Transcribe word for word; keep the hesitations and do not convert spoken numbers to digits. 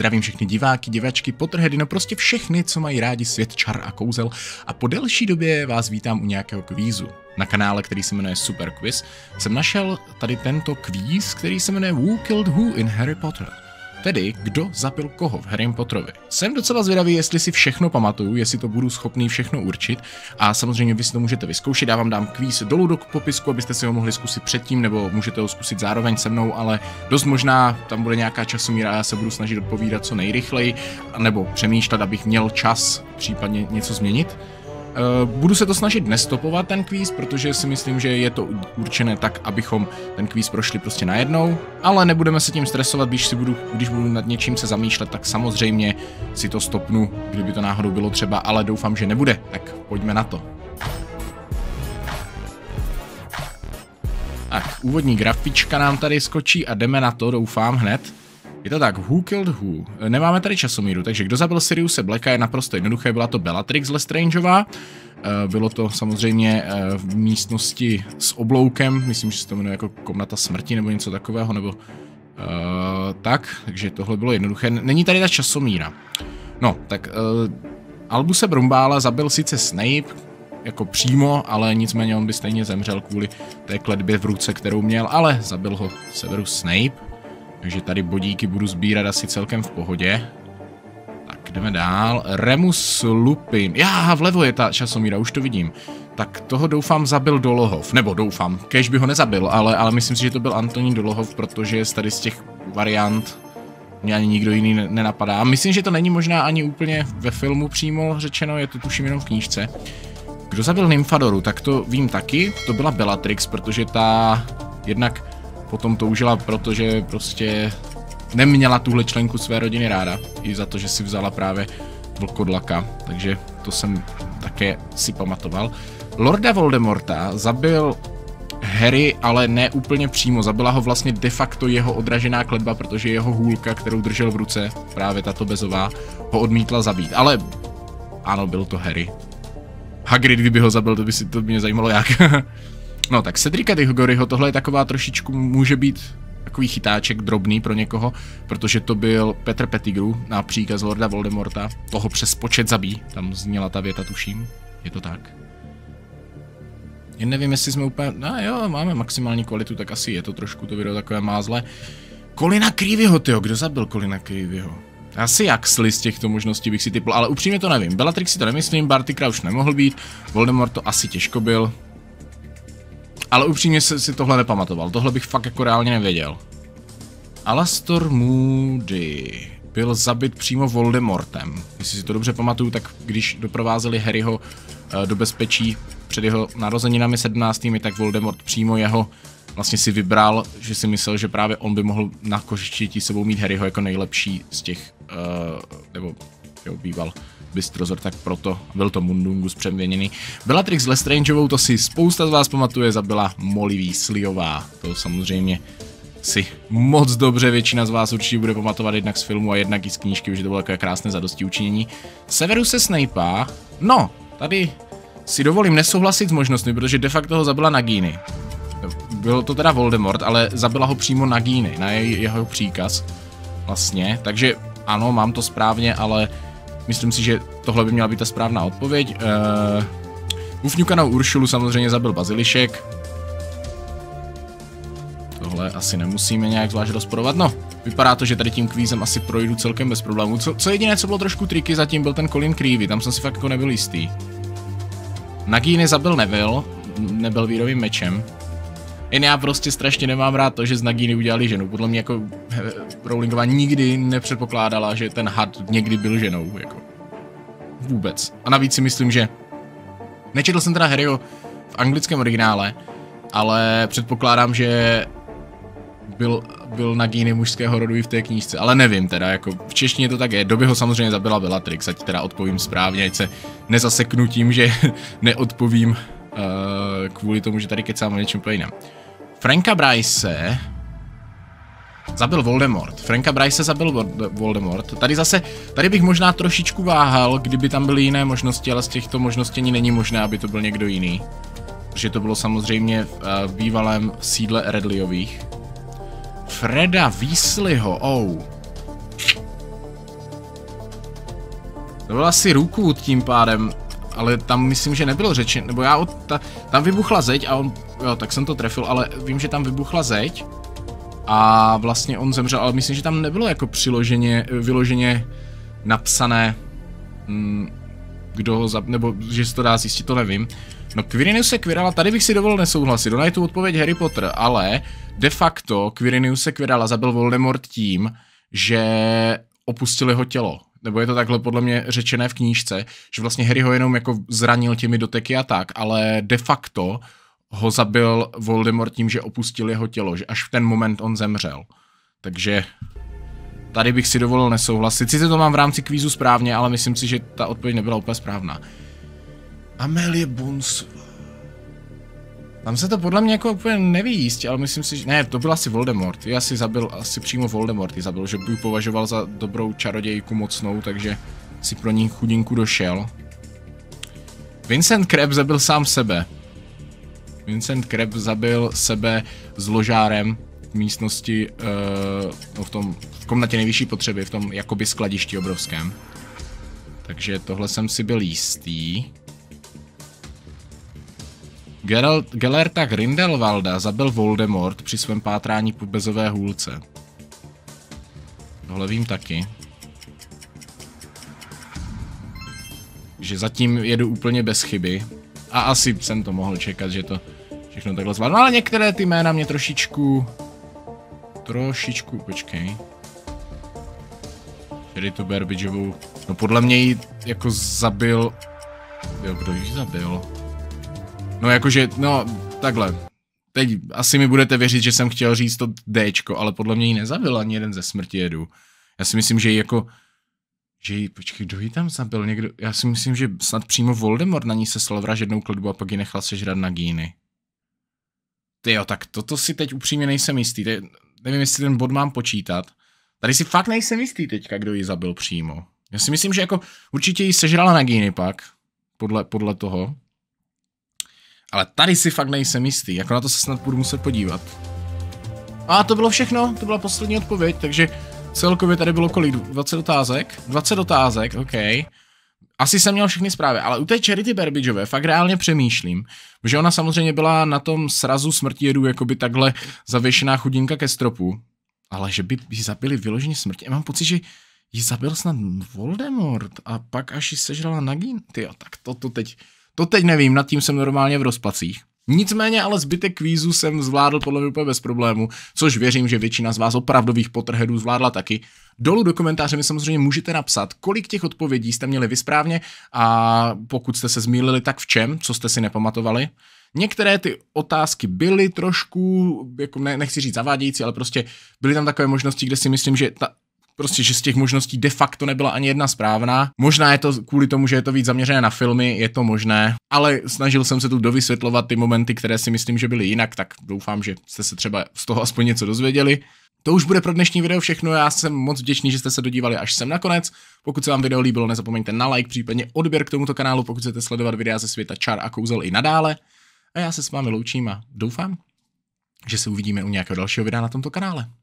zdravím všechny diváky, divačky, Potterheady, no prostě všechny, co mají rádi svět čar a kouzel a po delší době vás vítám u nějakého kvízu. Na kanále, který se jmenuje Super Quiz, jsem našel tady tento kvíz, který se jmenuje Who Killed Who in Harry Potter. Tedy, kdo zabil koho v Harry Potterovi. Jsem docela zvědavý, jestli si všechno pamatuju, jestli to budu schopný všechno určit a samozřejmě vy si to můžete vyzkoušet, já vám dám kvíz dolů do popisku, abyste si ho mohli zkusit předtím, nebo můžete ho zkusit zároveň se mnou, ale dost možná tam bude nějaká časomíra a já se budu snažit odpovídat co nejrychleji, nebo přemýšlet, abych měl čas případně něco změnit. Uh, budu se to snažit nestopovat ten kvíz, protože si myslím, že je to určené tak, abychom ten kvíz prošli prostě najednou, ale nebudeme se tím stresovat, když si budu, když budu nad něčím se zamýšlet, tak samozřejmě si to stopnu, kdyby to náhodou bylo třeba, ale doufám, že nebude, tak pojďme na to. Tak, úvodní grafička nám tady skočí a jdeme na to, doufám hned. Je to tak, Who Killed Who? Nemáme tady časomíru, takže kdo zabil Siriuse Blacka je naprosto jednoduché, byla to Bellatrix Lestrangeová. Bylo to samozřejmě v místnosti s obloukem, myslím, že se to jmenuje jako komnata smrti nebo něco takového, nebo uh, tak, takže tohle bylo jednoduché. Není tady ta časomíra. No, tak uh, Albuse Brumbála zabil sice Snape, jako přímo, ale nicméně on by stejně zemřel kvůli té kletbě v ruce, kterou měl, ale zabil ho Severus Snape. Takže tady bodíky budu sbírat asi celkem v pohodě. Tak jdeme dál. Remus Lupin. Já, vlevo je ta časomíra, už to vidím. Tak toho doufám zabil Dolohov. Nebo doufám, kéž by ho nezabil, ale, ale myslím si, že to byl Antonín Dolohov, protože z tady z těch variant mě ani nikdo jiný nenapadá. Myslím, že to není možná ani úplně ve filmu přímo řečeno, je to tuším jenom v knížce. Kdo zabil Nymfadoru, tak to vím taky. To byla Bellatrix, protože ta jednak potom toužila, protože prostě neměla tuhle členku své rodiny ráda. I za to, že si vzala právě vlkodlaka. Takže to jsem také si pamatoval. Lorda Voldemorta zabil Harry, ale ne úplně přímo. Zabila ho vlastně de facto jeho odražená kletba, protože jeho hůlka, kterou držel v ruce, právě tato bezová, ho odmítla zabít. Ale ano, byl to Harry. Hagrid, kdyby ho zabil, to by si to mě zajímalo jak. No tak Cedrica Diggoryho, tohle je taková trošičku, může být takový chytáček drobný pro někoho, protože to byl Petr Pettigrew na příkaz Lorda Voldemorta, toho přes počet zabí, tam zněla ta věta, tuším, je to tak. Jen nevím, jestli jsme úplně, no jo, máme maximální kvalitu, tak asi je to trošku to video takové mázle. Colina Creevyho, tyjo, kdo zabil Colina Creevyho? Asi Huxley z těchto možností bych si typl, ale upřímně to nevím, Bellatrix si to nemyslím, Barty Crouch nemohl být, Voldemort to asi těžko byl. Ale upřímně si tohle nepamatoval, tohle bych fakt jako reálně nevěděl. Alastor Moody byl zabit přímo Voldemortem. Jestli si to dobře pamatuju, tak když doprovázeli Harryho uh, do bezpečí před jeho narozeninami sedmnáctými, tak Voldemort přímo jeho vlastně si vybral, že si myslel, že právě on by mohl na kořišti sebou mít Harryho jako nejlepší z těch, uh, nebo jo, býval Bystrozor, tak proto byl to Mundungus přeměněný. Bellatrix Lestrangeovou, to si spousta z vás pamatuje, zabila Molly Weasleyová. To samozřejmě si moc dobře většina z vás určitě bude pamatovat jednak z filmu a jednak i z knížky, že to bylo takové krásné zadostiučinění. Severuse Snapea, no, tady si dovolím nesouhlasit s možnostmi, protože de facto ho zabila Nagini. Byl to teda Voldemort, ale zabila ho přímo Nagini, na jej, jeho příkaz vlastně, takže ano, mám to správně, ale myslím si, že tohle by měla být ta správná odpověď. Uh, Ufňukanou Uršulu samozřejmě zabil Bazilišek. Tohle asi nemusíme nějak zvlášť rozporovat. No, vypadá to, že tady tím kvízem asi projdu celkem bez problémů. Co, co jediné, co bylo trošku triky zatím, byl ten Colin Creevy, tam jsem si fakt jako nebyl jistý. Nagini zabil Neville, nebyl vírovým mečem. Jen já prostě strašně nemám rád to, že z Nagini udělali ženu. Podle mě jako Rowlingová nikdy nepředpokládala, že ten had někdy byl ženou, jako. Vůbec. A navíc si myslím, že nečetl jsem teda Harryho v anglickém originále, ale předpokládám, že byl, byl Nagini mužského rodu i v té knížce, ale nevím teda, jako v češtině to tak je. Době ho samozřejmě zabila Bellatrix, ať teda odpovím správně, ať se nezaseknu tím, že neodpovím uh, kvůli tomu, že tady kecám o něčem úplně jiném. Franka Bryce zabil Voldemort. Franka Bryce zabil Voldemort. Tady zase, tady bych možná trošičku váhal, kdyby tam byly jiné možnosti, ale z těchto možností ani není možné, aby to byl někdo jiný. Protože to bylo samozřejmě v, v bývalém sídle Redleyových. Freda Weasleyho, oh. To byl asi Rookwood tím pádem, ale tam myslím, že nebylo řečeno, nebo já od, ta, tam vybuchla zeď a on, jo, tak jsem to trefil, ale vím, že tam vybuchla zeď a vlastně on zemřel, ale myslím, že tam nebylo jako přiloženě, vyloženě napsané, hm, kdo ho zab... nebo že se to dá zjistit, to nevím. No Quiriniuse Quirrella, tady bych si dovolil nesouhlasit, ona je tu odpověď Harry Potter, ale de facto Quiriniuse Quirrella zabil Voldemort tím, že opustil jeho tělo. Nebo je to takhle podle mě řečené v knížce, že vlastně Harry ho jenom jako zranil těmi doteky a tak, ale de facto ho zabil Voldemort tím, že opustil jeho tělo, že až v ten moment on zemřel. Takže tady bych si dovolil nesouhlasit. Sice to mám v rámci kvízu správně, ale myslím si, že ta odpověď nebyla úplně správná. Amélie Bonsova. Tam se to podle mě jako úplně neví jistě, ale myslím si, že... Ne, to byl asi Voldemort. Já asi zabil, asi přímo Voldemort ji zabil, že by ji považoval za dobrou čarodějku mocnou, takže si pro ní chudinku došel. Vincent Krebs zabil sám sebe. Vincent Krebs zabil sebe s ložárem v místnosti, uh, no v tom, v komnatě nejvyšší potřeby, v tom jakoby skladišti obrovském. Takže tohle jsem si byl jistý. Geralt, Gellerta Grindelwalda zabil Voldemort při svém pátrání po bezové hůlce. Tohle vím taky. Že zatím jedu úplně bez chyby. A asi jsem to mohl čekat, že to všechno takhle zvládnu. Ale některé ty jména mě trošičku... Trošičku, počkej. Tedy tu Burbidgeovou... No podle mě ji jako zabil... Jo, kdo ji zabil? No jakože, no takhle. Teď asi mi budete věřit, že jsem chtěl říct to Dčko, ale podle mě ji nezabil ani jeden ze smrti jedu. Já si myslím, že ji jako... Že ji, počkej, kdo ji tam zabil? Někdo, já si myslím, že snad přímo Voldemort na ní seslal vražednou kletbu a pak ji nechal sežrat Nagini. Tyjo, tak toto si teď upřímně nejsem jistý. Teď, nevím, jestli ten bod mám počítat. Tady si fakt nejsem jistý teďka, kdo ji zabil přímo. Já si myslím, že jako určitě ji sežrala Nagini pak. Podle, podle toho. Ale tady si fakt nejsem jistý. Jako na to se snad budu muset podívat. A to bylo všechno. To byla poslední odpověď, takže... Celkově tady bylo kolik? dvacet otázek? dvacet otázek, ok. Asi jsem měl všechny zprávy, ale u té Charity Burbidgeové fakt reálně přemýšlím, že ona samozřejmě byla na tom srazu smrti jedu jakoby takhle zavěšená chudinka ke stropu, ale že by ji zabili vyloženě smrti. Já mám pocit, že ji zabil snad Voldemort a pak až ji sežrala Nagini. Tyjo, tak to, to teď, to teď nevím, nad tím jsem normálně v rozpacích. Nicméně ale zbytek kvízu jsem zvládl podle mě úplně bez problému, což věřím, že většina z vás opravdových Potterheadů zvládla taky. Dolů do komentáře mi samozřejmě můžete napsat, kolik těch odpovědí jste měli vy správně a pokud jste se zmýlili, tak v čem, co jste si nepamatovali. Některé ty otázky byly trošku, jako ne, nechci říct zavádějící, ale prostě byly tam takové možnosti, kde si myslím, že ta Prostě, že z těch možností de facto nebyla ani jedna správná. Možná je to kvůli tomu, že je to víc zaměřené na filmy, je to možné, ale snažil jsem se tu dovysvětlovat ty momenty, které si myslím, že byly jinak, tak doufám, že jste se třeba z toho aspoň něco dozvěděli. To už bude pro dnešní video všechno, já jsem moc vděčný, že jste se dodívali až sem nakonec. Pokud se vám video líbilo, nezapomeňte na like, případně odběr k tomuto kanálu, pokud chcete sledovat videa ze světa čar a kouzel i nadále. A já se s vámi loučím a doufám, že se uvidíme u nějakého dalšího videa na tomto kanále.